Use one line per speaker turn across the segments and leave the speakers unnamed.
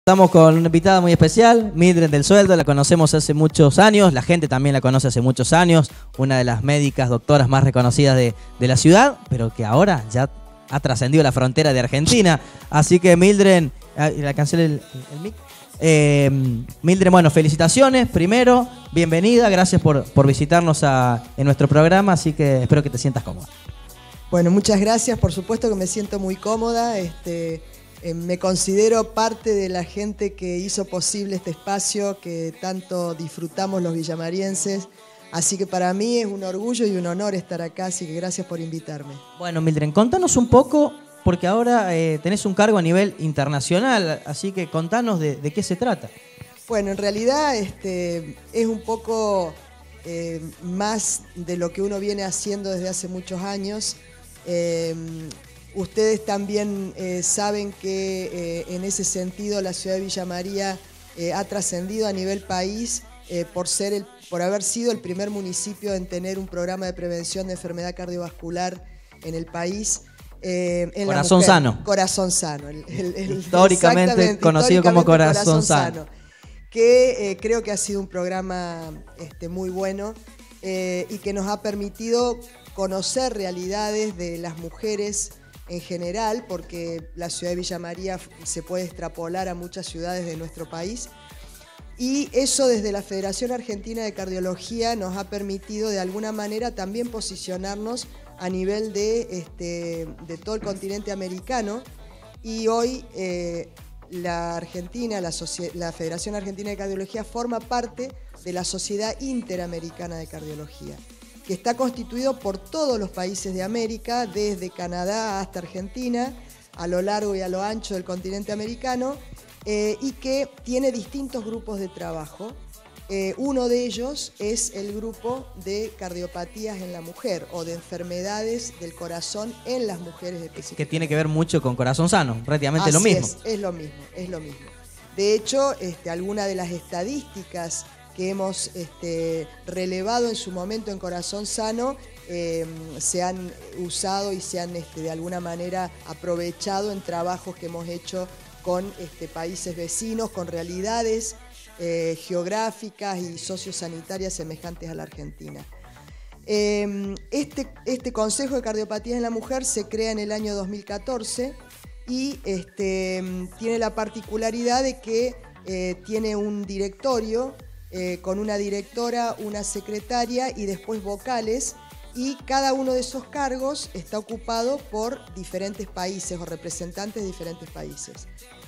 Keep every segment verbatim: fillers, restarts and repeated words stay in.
Estamos con una invitada muy especial, Mildred del Sueldo, la conocemos hace muchos años, la gente también la conoce hace muchos años, una de las médicas, doctoras más reconocidas de, de la ciudad, pero que ahora ya ha trascendido la frontera de Argentina. Así que Mildred, la cancelé el, el mic. Eh, Mildred, bueno, felicitaciones primero, bienvenida, gracias por, por visitarnos a, en nuestro programa, así que espero que te sientas cómoda.
Bueno, muchas gracias, por supuesto que me siento muy cómoda, este, eh, me considero parte de la gente que hizo posible este espacio que tanto disfrutamos los villamarienses, así que para mí es un orgullo y un honor estar acá, así que gracias por invitarme.
Bueno, Mildred, contanos un poco, porque ahora eh, tenés un cargo a nivel internacional, así que contanos de, de qué se trata.
Bueno, en realidad este, es un poco eh, más de lo que uno viene haciendo desde hace muchos años. Eh, ustedes también eh, saben que eh, en ese sentido la ciudad de Villa María eh, ha trascendido a nivel país eh, por, ser el, por haber sido el primer municipio en tener un programa de prevención de enfermedad cardiovascular en el país. Eh, en
Corazón Sano.
Corazón Sano. El, el, el,
históricamente conocido como Corazón, Corazón Sano. Sano.
Que eh, creo que ha sido un programa este, muy bueno eh, y que nos ha permitido conocer realidades de las mujeres en general, porque la ciudad de Villa María se puede extrapolar a muchas ciudades de nuestro país. Y eso desde la Federación Argentina de Cardiología nos ha permitido de alguna manera también posicionarnos a nivel de, este, de todo el continente americano. Y hoy eh, la Argentina, la, la Federación Argentina de Cardiología forma parte de la Sociedad Interamericana de Cardiología, que está constituido por todos los países de América, desde Canadá hasta Argentina, a lo largo y a lo ancho del continente americano, eh, y que tiene distintos grupos de trabajo. Eh, uno de ellos es el grupo de cardiopatías en la mujer o de enfermedades del corazón en las mujeres específicamente.
Que tiene que ver mucho con Corazón Sano, prácticamente
Así
lo mismo.
Es, es lo mismo, es lo mismo. De hecho, este, algunas de las estadísticas que hemos este, relevado en su momento en Corazón Sano eh, se han usado y se han este, de alguna manera aprovechado en trabajos que hemos hecho con este, países vecinos, con realidades eh, geográficas y sociosanitarias semejantes a la Argentina. Eh, este, este Consejo de Cardiopatías en la Mujer se crea en el año dos mil catorce y este, tiene la particularidad de que eh, tiene un directorio eh, con una directora, una secretaria y después vocales, y cada uno de esos cargos está ocupado por diferentes países o representantes de diferentes países.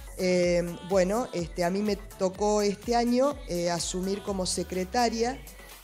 Eh, bueno, este, a mí me tocó este año eh, asumir como secretaria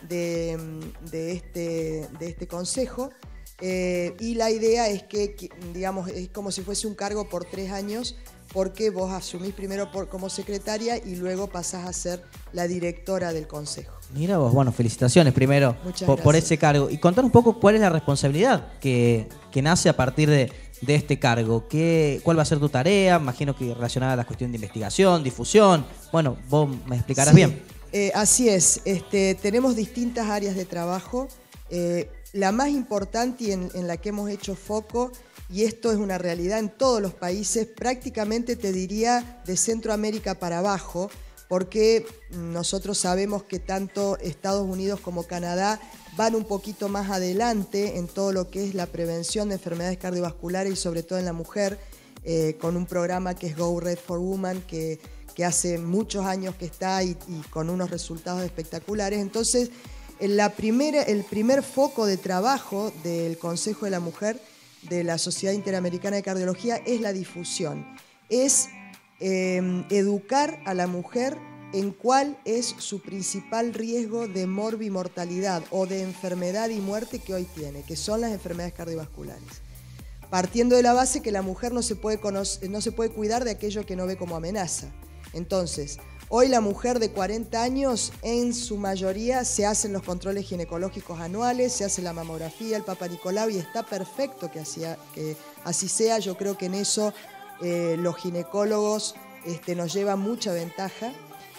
de, de, este, de este consejo eh, y la idea es que, que, digamos, es como si fuese un cargo por tres años porque vos asumís primero por, como secretaria y luego pasás a ser la directora del consejo.
Mira vos, bueno, felicitaciones primero por, por ese cargo. Y contar un poco cuál es la responsabilidad que, que nace a partir de, de este cargo. ¿Qué, ¿Cuál va a ser tu tarea? Imagino que relacionada a la cuestión de investigación, difusión. Bueno, vos me explicarás
sí,
bien.
Eh, así es, este, tenemos distintas áreas de trabajo. Eh, la más importante y en, en la que hemos hecho foco, y esto es una realidad en todos los países, prácticamente te diría de Centroamérica para abajo, porque nosotros sabemos que tanto Estados Unidos como Canadá van un poquito más adelante en todo lo que es la prevención de enfermedades cardiovasculares y sobre todo en la mujer, eh, con un programa que es Go Red for Women, que, que hace muchos años que está y, y con unos resultados espectaculares. Entonces, la primera, el primer foco de trabajo del Consejo de la Mujer de la Sociedad Interamericana de Cardiología es la difusión, es eh, educar a la mujer en cuál es su principal riesgo de morbimortalidad o de enfermedad y muerte que hoy tiene, que son las enfermedades cardiovasculares. Partiendo de la base que la mujer no se puede conocer, no se puede cuidar de aquello que no ve como amenaza. Entonces, hoy la mujer de cuarenta años, en su mayoría, se hacen los controles ginecológicos anuales, se hace la mamografía, el Papa Nicolau, y está perfecto que así, que así sea. Yo creo que en eso eh, los ginecólogos este, nos llevan mucha ventaja,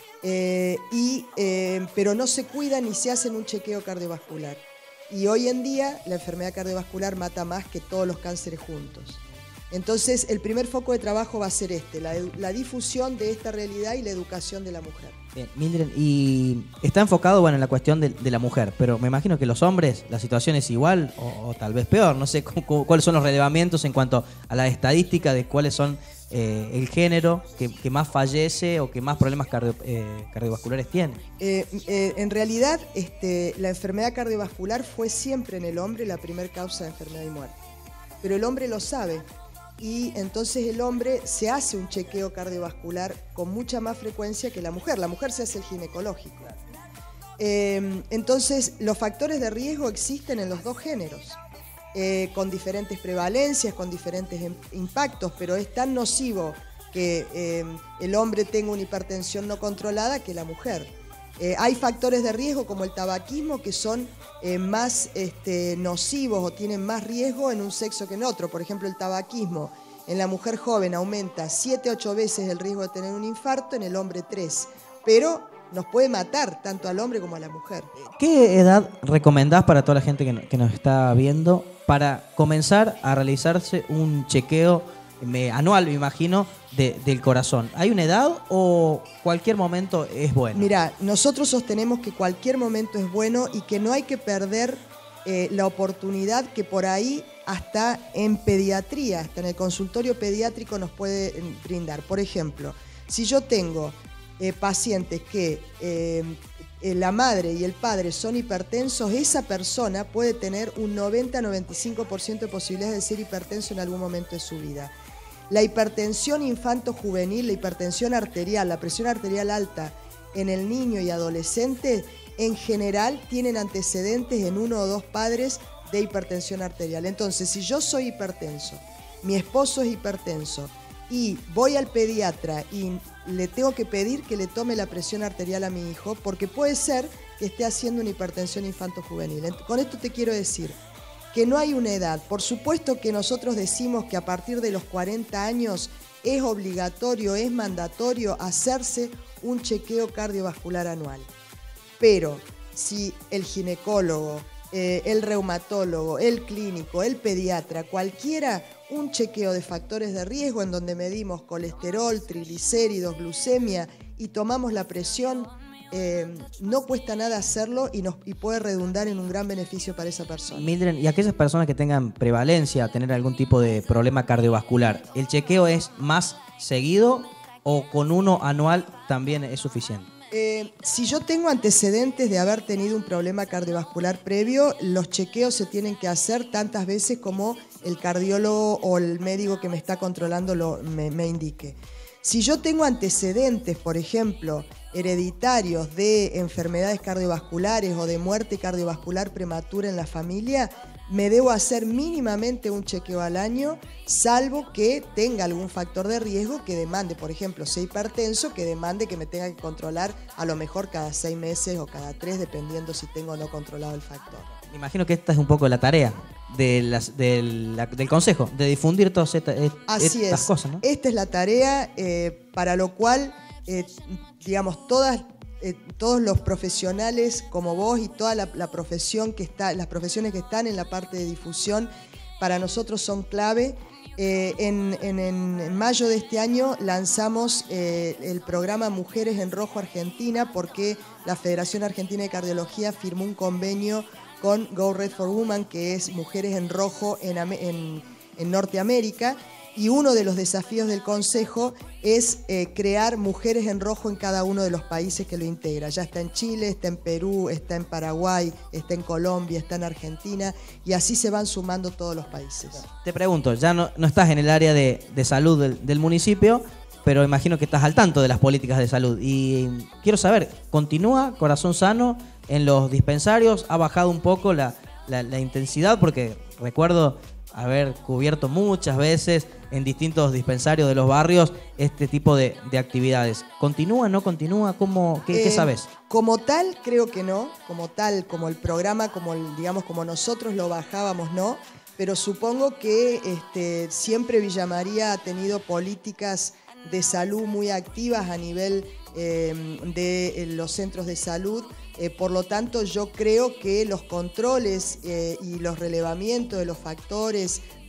eh, y, eh, pero no se cuidan ni se hacen un chequeo cardiovascular. Y hoy en día la enfermedad cardiovascular mata más que todos los cánceres juntos. Entonces, el primer foco de trabajo va a ser este, la, la difusión de esta realidad y la educación de la mujer.
Bien, Mildred, y está enfocado, bueno, en la cuestión de, de la mujer, pero me imagino que los hombres, la situación es igual o, o tal vez peor. No sé cu cu cuáles son los relevamientos en cuanto a la estadística de cuáles son eh, el género que, que más fallece o que más problemas cardio, eh, cardiovasculares tiene.
Eh, eh, en realidad, este, la enfermedad cardiovascular fue siempre en el hombre la primera causa de enfermedad y muerte. Pero el hombre lo sabe. Y entonces el hombre se hace un chequeo cardiovascular con mucha más frecuencia que la mujer. La mujer se hace el ginecológico. Eh, entonces los factores de riesgo existen en los dos géneros, eh, con diferentes prevalencias, con diferentes impactos, pero es tan nocivo que eh, el hombre tenga una hipertensión no controlada que la mujer. Eh, hay factores de riesgo como el tabaquismo que son eh, más este, nocivos o tienen más riesgo en un sexo que en otro. Por ejemplo, el tabaquismo en la mujer joven aumenta siete a ocho veces el riesgo de tener un infarto, en el hombre tres. Pero nos puede matar tanto al hombre como a la mujer.
¿Qué edad recomendás para toda la gente que, no, que nos está viendo para comenzar a realizarse un chequeo me, anual, me imagino, de, del corazón? ¿Hay una edad o cualquier momento es bueno?
Mira, nosotros sostenemos que cualquier momento es bueno y que no hay que perder eh, la oportunidad que por ahí hasta en pediatría, hasta en el consultorio pediátrico nos puede brindar. Por ejemplo, si yo tengo eh, pacientes que eh, la madre y el padre son hipertensos, esa persona puede tener un noventa a noventa y cinco por ciento de posibilidades de ser hipertenso en algún momento de su vida. La hipertensión infanto-juvenil, la hipertensión arterial, la presión arterial alta en el niño y adolescente, en general tienen antecedentes en uno o dos padres de hipertensión arterial. Entonces, si yo soy hipertenso, mi esposo es hipertenso y voy al pediatra y le tengo que pedir que le tome la presión arterial a mi hijo, porque puede ser que esté haciendo una hipertensión infanto-juvenil. Con esto te quiero decir que no hay una edad. Por supuesto que nosotros decimos que a partir de los cuarenta años es obligatorio, es mandatorio hacerse un chequeo cardiovascular anual. Pero si el ginecólogo, eh, el reumatólogo, el clínico, el pediatra, cualquiera, un chequeo de factores de riesgo en donde medimos colesterol, triglicéridos, glucemia y tomamos la presión, Eh, no cuesta nada hacerlo y, nos, y puede redundar en un gran beneficio para esa persona.
Mildred, y aquellas personas que tengan prevalencia a tener algún tipo de problema cardiovascular, ¿el chequeo es más seguido o con uno anual también es suficiente?
Eh, si yo tengo antecedentes de haber tenido un problema cardiovascular previo, los chequeos se tienen que hacer tantas veces como el cardiólogo o el médico que me está controlando lo, me, me indique. Si yo tengo antecedentes, por ejemplo, hereditarios de enfermedades cardiovasculares o de muerte cardiovascular prematura en la familia, me debo hacer mínimamente un chequeo al año, salvo que tenga algún factor de riesgo que demande, por ejemplo, sea hipertenso, que demande que me tenga que controlar a lo mejor cada seis meses o cada tres, dependiendo si tengo o no controlado el factor.
Me imagino que esta es un poco la tarea de las, de la, del Consejo, de difundir todas esta, et,
Así
estas
es.
cosas, ¿no?
Esta es la tarea eh, para lo cual, eh, digamos, todas, eh, todos los profesionales como vos y toda la, la profesión que está, las profesiones que están en la parte de difusión, para nosotros son clave. Eh, en, en, en mayo de este año lanzamos eh, el programa Mujeres en Rojo Argentina, porque la Federación Argentina de Cardiología firmó un convenio con Go Red for Women, que es Mujeres en Rojo en, en, en Norteamérica, y uno de los desafíos del Consejo es eh, crear Mujeres en Rojo en cada uno de los países que lo integra. Ya está en Chile, está en Perú, está en Paraguay, está en Colombia, está en Argentina, y así se van sumando todos los países.
Te pregunto, ya no, no estás en el área de, de salud del, del municipio, pero imagino que estás al tanto de las políticas de salud. Y quiero saber, ¿continúa Corazón Sano en los dispensarios? ¿Ha bajado un poco la, la, la intensidad? Porque recuerdo haber cubierto muchas veces en distintos dispensarios de los barrios este tipo de, de actividades. ¿Continúa, no continúa? ¿Cómo, qué, eh, ¿Qué sabes?
Como tal, creo que no. Como tal, como el programa, como el, digamos, como nosotros lo bajábamos, no. Pero supongo que este, siempre Villa María ha tenido políticas de salud muy activas a nivel eh, de los centros de salud. Eh, por lo tanto, yo creo que los controles eh, y los relevamientos de los factores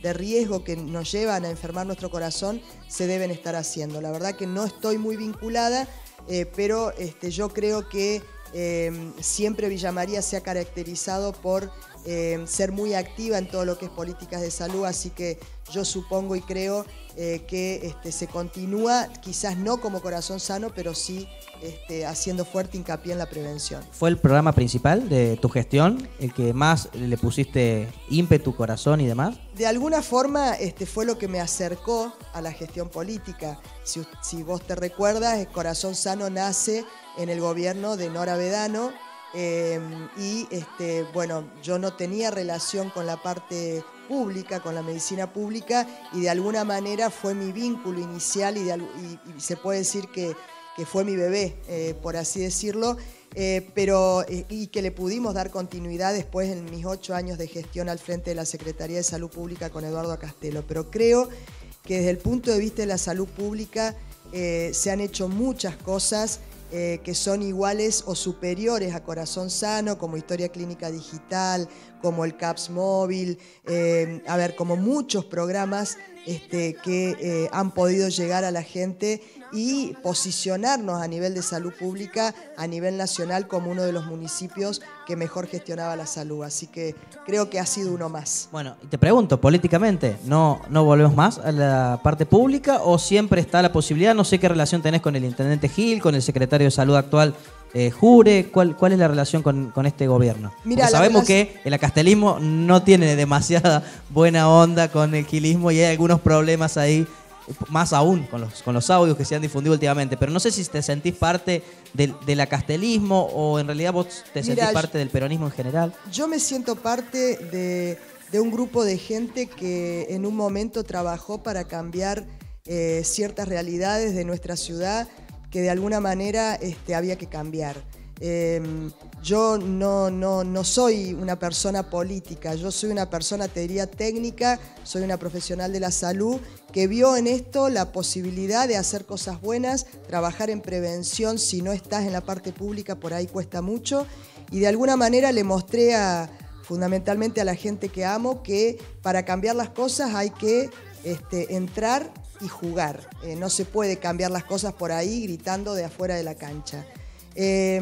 de riesgo que nos llevan a enfermar nuestro corazón se deben estar haciendo. La verdad que no estoy muy vinculada, eh, pero este, yo creo que eh, siempre Villa María se ha caracterizado por eh, ser muy activa en todo lo que es políticas de salud, así que yo supongo y creo eh, que este, se continúa, quizás no como Corazón Sano, pero sí este, haciendo fuerte hincapié en la prevención.
¿Fue el programa principal de tu gestión, el que más le pusiste ímpetu, corazón y demás?
De alguna forma este, fue lo que me acercó a la gestión política. Si, si vos te recuerdas, Corazón Sano nace en el gobierno de Nora Bedano, eh, y este, bueno, yo no tenía relación con la parte pública, con la medicina pública, y de alguna manera fue mi vínculo inicial y, de, y, y se puede decir que, que fue mi bebé, eh, por así decirlo, eh, pero, eh, y que le pudimos dar continuidad después en mis ocho años de gestión al frente de la Secretaría de Salud Pública con Eduardo Castelo. Pero creo que desde el punto de vista de la salud pública eh, se han hecho muchas cosas Eh, que son iguales o superiores a Corazón Sano, como Historia Clínica Digital, como el CAPS Móvil, eh, a ver, como muchos programas este, que eh, han podido llegar a la gente y posicionarnos a nivel de salud pública, a nivel nacional, como uno de los municipios que mejor gestionaba la salud. Así que creo que ha sido uno más.
Bueno, y te pregunto, políticamente, ¿no, no volvemos más a la parte pública o siempre está la posibilidad? No sé qué relación tenés con el intendente Gil, con el secretario de Salud actual, eh, Jure. ¿Cuál, ¿Cuál es la relación con, con este gobierno? Mirá, sabemos relación... que el acastelismo no tiene demasiada buena onda con el gilismo y hay algunos problemas ahí, más aún con los, con los audios que se han difundido últimamente, pero no sé si te sentís parte del, del acastelismo o en realidad vos te sentís Mirá, parte del peronismo en general.
Yo me siento parte de, de un grupo de gente que en un momento trabajó para cambiar eh, ciertas realidades de nuestra ciudad que de alguna manera este, había que cambiar. Eh, yo no, no, no soy una persona política, yo soy una persona, te diría, técnica, soy una profesional de la salud que vio en esto la posibilidad de hacer cosas buenas, trabajar en prevención. Si no estás en la parte pública, por ahí cuesta mucho, y de alguna manera le mostré a, fundamentalmente a la gente que amo, que para cambiar las cosas hay que este, entrar y jugar. Eh, no se puede cambiar las cosas por ahí gritando de afuera de la cancha. Eh,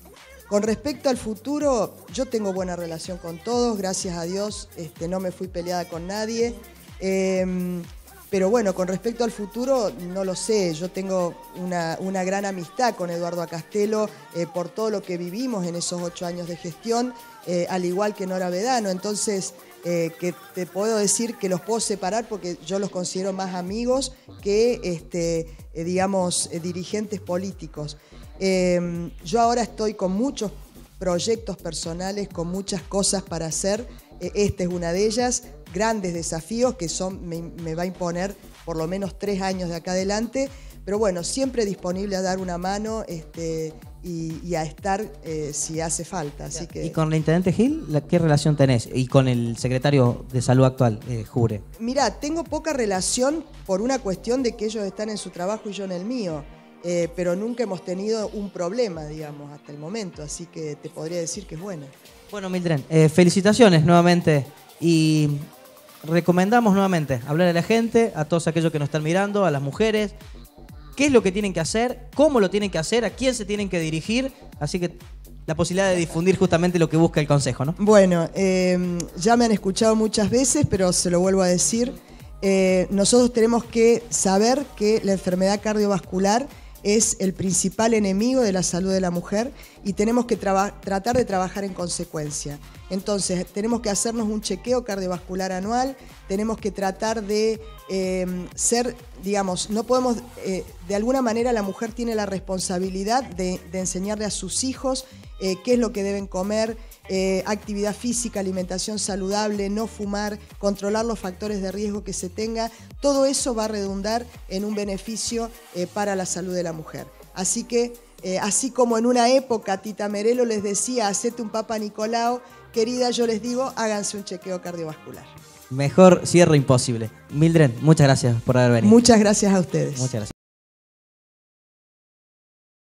con respecto al futuro, yo tengo buena relación con todos, gracias a Dios, este, no me fui peleada con nadie, eh, pero bueno, con respecto al futuro, no lo sé. Yo tengo una, una gran amistad con Eduardo Castelo eh, por todo lo que vivimos en esos ocho años de gestión, eh, al igual que Nora Bedano. Entonces, eh, que te puedo decir que los puedo separar porque yo los considero más amigos que, este, eh, digamos, eh, dirigentes políticos. Eh, yo ahora estoy con muchos proyectos personales, con muchas cosas para hacer. Eh, esta es una de ellas, grandes desafíos que son, me, me va a imponer por lo menos tres años de acá adelante, pero bueno, siempre disponible a dar una mano este, y, y a estar eh, si hace falta. Así que...
¿Y con el intendente Gil, qué relación tenés? ¿Y con el secretario de Salud actual, eh, Jure?
Mirá, tengo poca relación por una cuestión de que ellos están en su trabajo y yo en el mío. Eh, pero nunca hemos tenido un problema, digamos, hasta el momento, así que te podría decir que es buena.
Bueno, Mildren, eh, felicitaciones nuevamente y recomendamos nuevamente hablar a la gente, a todos aquellos que nos están mirando, a las mujeres, qué es lo que tienen que hacer, cómo lo tienen que hacer, a quién se tienen que dirigir, así que la posibilidad de difundir justamente lo que busca el Consejo, ¿no?
Bueno, eh, ya me han escuchado muchas veces, pero se lo vuelvo a decir, eh, nosotros tenemos que saber que la enfermedad cardiovascular es el principal enemigo de la salud de la mujer y tenemos que tratar de trabajar en consecuencia. Entonces, tenemos que hacernos un chequeo cardiovascular anual, tenemos que tratar de eh, ser, digamos, no podemos, eh, de alguna manera la mujer tiene la responsabilidad de, de enseñarle a sus hijos eh, qué es lo que deben comer, eh, actividad física, alimentación saludable, no fumar, controlar los factores de riesgo que se tenga. Todo eso va a redundar en un beneficio eh, para la salud de la mujer. Así que, eh, así como en una época Tita Merelo les decía, hacete un Papa Nicolau, querida, yo les digo, háganse un chequeo cardiovascular.
Mejor cierre imposible. Mildren, muchas gracias por haber venido.
Muchas gracias a ustedes.
Muchas gracias.